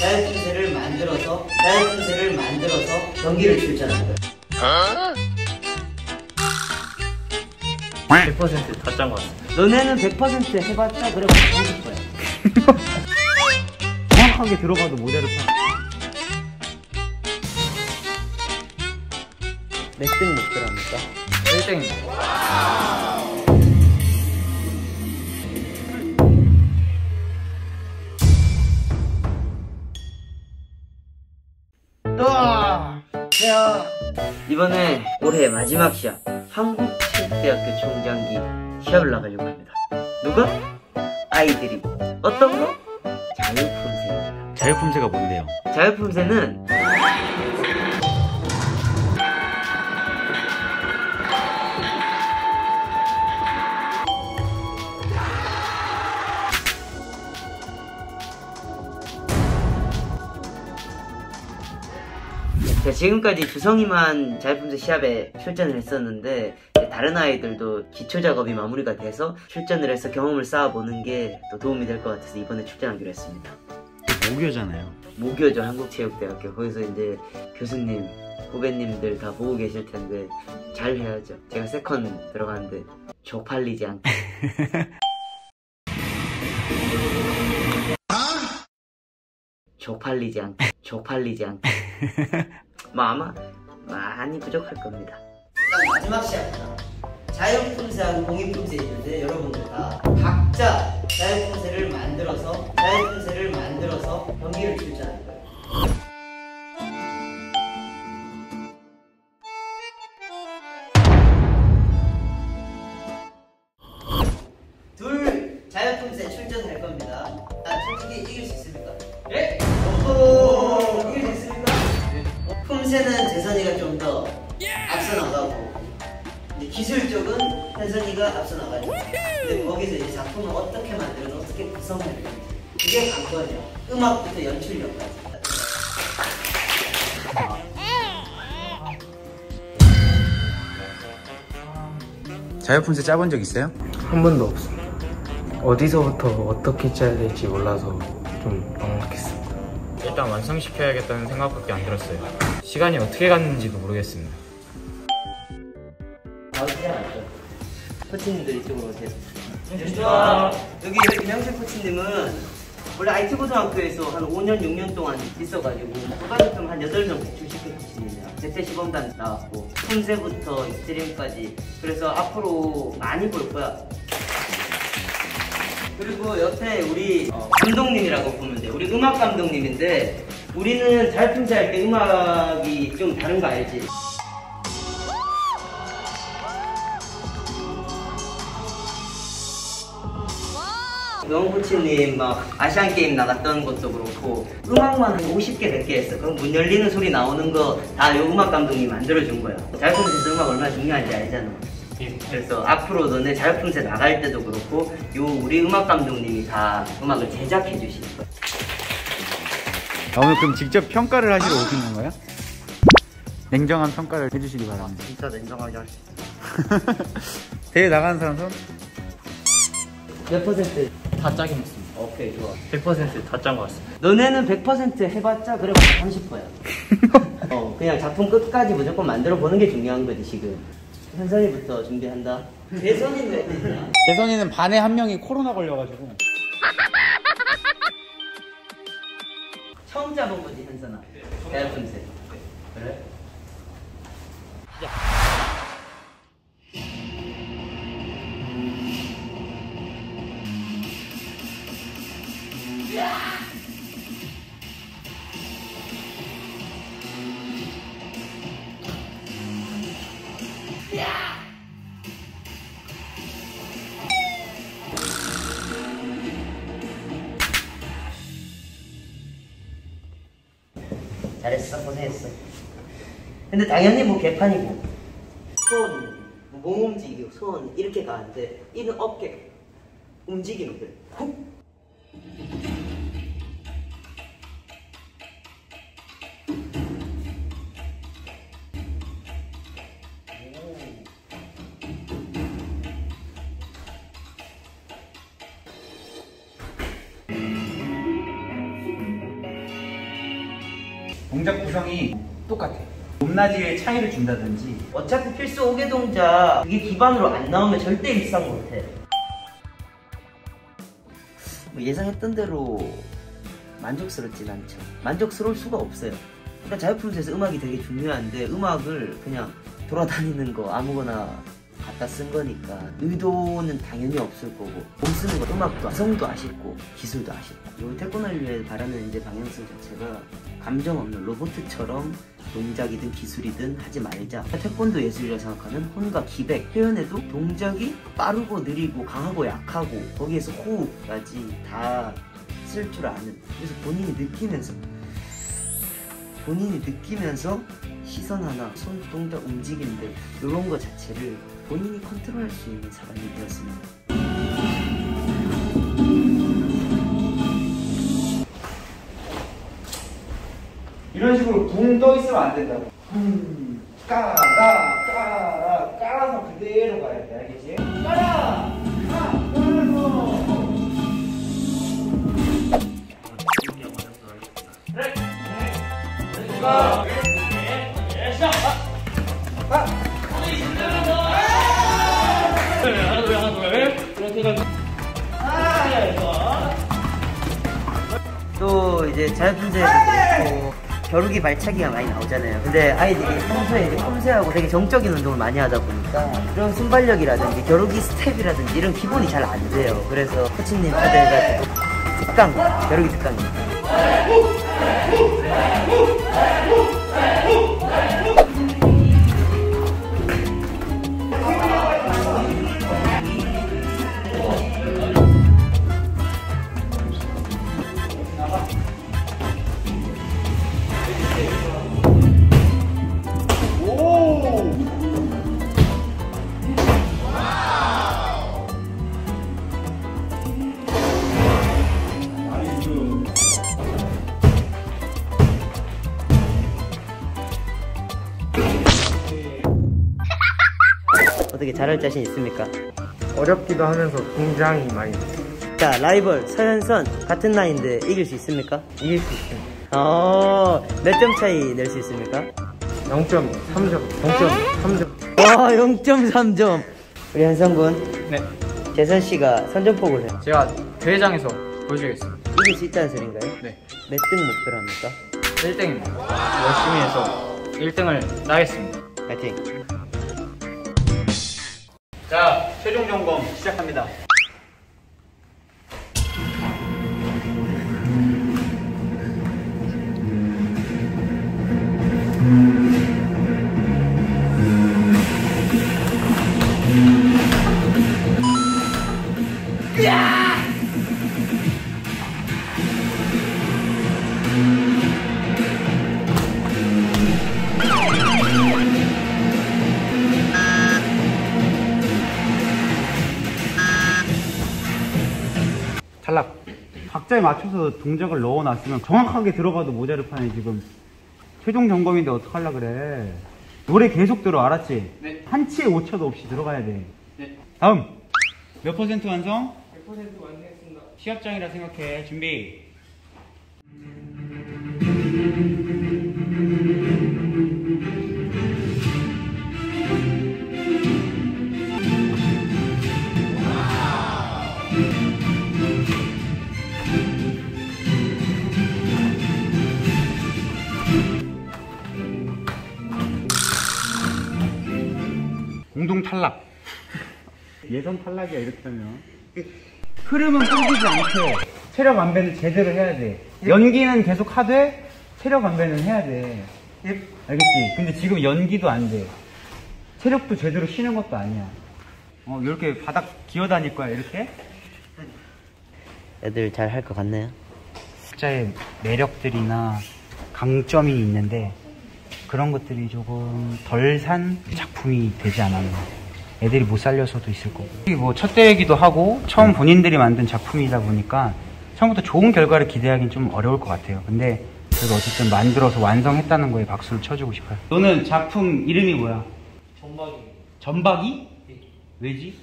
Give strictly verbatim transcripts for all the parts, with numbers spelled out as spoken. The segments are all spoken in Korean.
자유품새를 만들어서 자유품새를 만들어서 경기를 출전한 거야. 백 퍼센트 다 짠 것 같습니다. 너네는 백 퍼센트 해봤자 그래 삼십 거야. 정확하게 들어가도 모델을 파. 몇 등 목표랍니까? 일 등입니다. 이번에 올해 마지막 시합 한국체육대학교 총장기 시합을 나가려고 합니다. 누가? 아이들이. 어떤 거? 자유품새입니다. 자유품새가 뭔데요? 자유품새는 자, 지금까지 주성이만 자유품새 시합에 출전을 했었는데 다른 아이들도 기초 작업이 마무리가 돼서 출전을 해서 경험을 쌓아보는 게 또 도움이 될 것 같아서 이번에 출전하기로 했습니다. 모교잖아요. 모교죠, 한국체육대학교. 거기서 이제 교수님, 후배님들 다 보고 계실 텐데 잘 해야죠. 제가 세컨 들어가는데 쪽팔리지 않게. 쪽팔리지 않게. 쪽팔리지 않게. 뭐 아마 많이 부족할 겁니다. 일단 마지막 시합이다. 자유품새하고 공익품새 있는데 여러분들 다 각자 자유품새를 만들어서 자유품새를 만들어서 경기를 출전할 거예요. 둘 자유품새 출전할 겁니다. 아, 솔직히 이길 수 있습니까? 네? 오호, 이길 수 있습니까? 품새는 재선이가 좀 더 앞서 나가고 이제 기술 쪽은 현선이가 앞서 나가죠. 근데 거기서 이제 작품을 어떻게 만들어서 어떻게 구성할 건지 이게 관건이에요. 음악부터 연출력까지. 자유품새 짜본 적 있어요? 한 번도 없습니다. 어디서부터 어떻게 짜야 될지 몰라서 좀 막막했습니다. 일단 완성시켜야겠다는 생각밖에 안 들었어요. 시간이 어떻게 갔는지도 모르겠습니다. 나오시지 않았죠? 코치님들 이쪽으로 오세요. 좋아. 여기 김영실 코치님은 원래 아이티 고등학교에서 한 오 년, 육 년 동안 있어가지고 국가대표 한 여덟 명 배출시킨 코치님이에요. 제때 시범단 나왔고 품새부터 스트림까지. 그래서 앞으로 많이 볼 거야. 그리고 옆에 우리 어, 감독님이라고 보면 돼. 우리 음악 감독님인데 우리는 자유품새 할 때 음악이 좀 다른 거 알지? 명훈 코치님 막 아시안게임 나갔던 것도 그렇고 음악만 한 오십 개, 백 개 했어. 그럼 문 열리는 소리 나오는 거 다 요 음악 감독님이 만들어준 거야. 자유품새에서 음악 얼마나 중요한지 알잖아. 그래서 앞으로 너네 자유품새 나갈 때도 그렇고 요 우리 음악 감독님이 다 음악을 제작해 주실 거야. 아, 오늘 그럼 직접 평가를 하시러 오신 건가요? 냉정한 평가를 해주시기 바랍니다. 진짜 냉정하게 할 수 있어요. 대회 나가는 사람 손? 몇 퍼센트? 다 짜긴 했습니다. 오케이, 좋아. 백 퍼센트 다 짠 것 같습니다. 너네는 백 퍼센트 해봤자 그래 삼십 퍼야. 어, 그냥 작품 끝까지 무조건 만들어 보는 게 중요한 거지 지금. 현선이부터 준비한다. 재선이는 왜 됐냐? 재선이는 반에 한 명이 코로나 걸려가지고. 처음 짜본 거지 현선아. 자유품새. 그래? 잘했어, 고생했어. 근데 당연히 뭐 개판이고 손, 몸 움직이고 손 이렇게 가는데 이는 어깨 움직이면 그래. 훅. 동작 구성이 똑같아. 높낮이의 차이를 준다든지. 어차피 필수 오개 동작 그게 기반으로 안 나오면 절대 일상 못해. 뭐 예상했던 대로 만족스럽진 않죠. 만족스러울 수가 없어요. 그러니까 자유품새에서 음악이 되게 중요한데 음악을 그냥 돌아다니는 거 아무거나 갖다 쓴 거니까 의도는 당연히 없을 거고 몸 쓰는 거 음악도 성도 아쉽고 기술도 아쉽고 요 태권도를 위해 바라는 이제 방향성 자체가 감정 없는 로봇처럼 동작이든 기술이든 하지 말자. 태권도 예술이라 생각하는 혼과 기백 표현에도 동작이 빠르고 느리고 강하고 약하고 거기에서 호흡까지 다 쓸 줄 아는, 그래서 본인이 느끼면서 본인이 느끼면서 시선 하나, 손 동작 움직임들 이런 거 자체를 본인이 컨트롤할 수 있는 사람이 되었습니다. 이런 식으로 붕 떠 있으면 안 된다고. 붕 까라 까라 까라서 그대로 가야 돼. 알겠지? 까라 까 까라서. 그래. 네. 가. 또 이제 자유품새에서 그렇고 겨루기 발차기가 많이 나오잖아요. 근데 아이들이 평소에 이제 품새하고 되게 정적인 운동을 많이 하다 보니까 그런 순발력이라든지 겨루기 스텝이라든지 이런 기본이 잘 안 돼요. 그래서 코치님 받아가지고 특강, 겨루기 특강입니다. 어떻게 잘할 자신 있습니까? 어렵기도 하면서 굉장히 많이 자, 라이벌 서현선 같은 나이인데 이길 수 있습니까? 이길 수 있습니다. 어, 몇 점 차이 낼 수 있습니까? 영 점 삼 점, 영 점 삼 점. 와, 영 점 삼 점. 우리 현성군, 네, 재선씨가 선전포고를 해요. 제가 대회장에서 보여주겠습니다. 이길 수 있다는 소린가요? 네, 몇 등 목표로 합니까? 일 등입니다. 열심히 해서 일 등을 따겠습니다. 파이팅. 자, 최종 점검 시작합니다. 탈락. 박자에 맞춰서 동작을 넣어놨으면 정확하게 들어가도 모자를 파네. 지금 최종 점검인데 어떡하려 그래. 노래 계속 들어, 알았지? 네. 한치의 오차도 없이 들어가야 돼. 네. 다음 몇 퍼센트 완성? 백 퍼센트 완성했습니다. 시합장이라 생각해. 준비. 공동 탈락. 예선 탈락이야 이렇게 하면. 흐름은 끊기지 않게 체력 안배는 제대로 해야 돼. 연기는 계속 하되 체력 안배는 해야 돼. 알겠지? 근데 지금 연기도 안 돼. 체력도 제대로 쉬는 것도 아니야. 어, 이렇게 바닥 기어다닐 거야 이렇게. 애들 잘 할 것 같나요? 각자의 매력들이나 강점이 있는데 그런 것들이 조금 덜 산 작품이 되지 않았나. 애들이 못 살려서도 있을 거고. 뭐 첫 대회이기도 하고 처음 본인들이 만든 작품이다 보니까 처음부터 좋은 결과를 기대하기는 좀 어려울 것 같아요. 근데 그래도 어쨌든 만들어서 완성했다는 거에 박수를 쳐주고 싶어요. 너는 작품 이름이 뭐야? 전박이. 전박이? 왜지?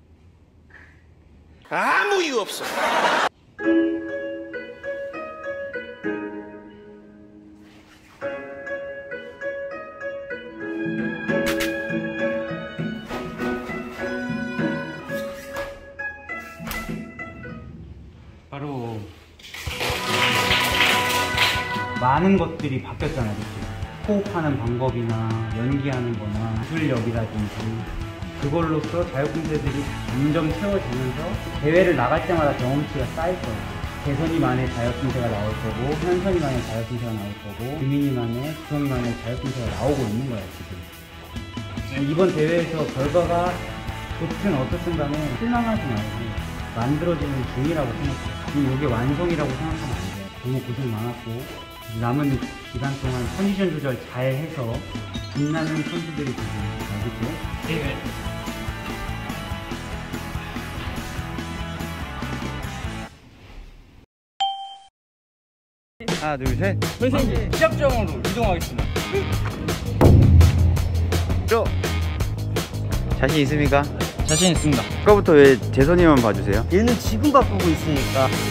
아무 이유 없어. 많은 것들이 바뀌었잖아요. 그치? 호흡하는 방법이나 연기하는 거나 기술력이라든지 그걸로써 자유분들이 점점 채워지면서 대회를 나갈 때마다 경험치가 쌓일 거예요. 대선이만의 자유분세가 나올 거고, 현선이만의 자유분세가 나올 거고, 유민이만의, 구성이만의 자유분세가 나오고 있는 거예요, 지금. 이번 대회에서 결과가 좋든 어떻든 간에 실망하지 말고 만들어지는 중이라고 생각해요. 지금 이게 완성이라고 생각하면 안 돼요. 너무 고생 많았고 남은 기간 동안 컨디션 조절 잘 해서 빛나는 선수들이 되고 알겠죠? 네. 하나 둘 셋. 선생님 시합장으로 이동하겠습니다. 저 자신 있습니까? 자신 있습니다. 아까부터 왜 재선이만 봐주세요? 얘는 지금 바꾸고 있으니까